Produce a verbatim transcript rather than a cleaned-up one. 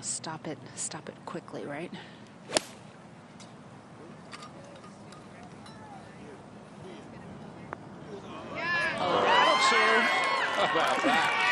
Stop it, stop it quickly, right? Oh, that'll chew. How about that?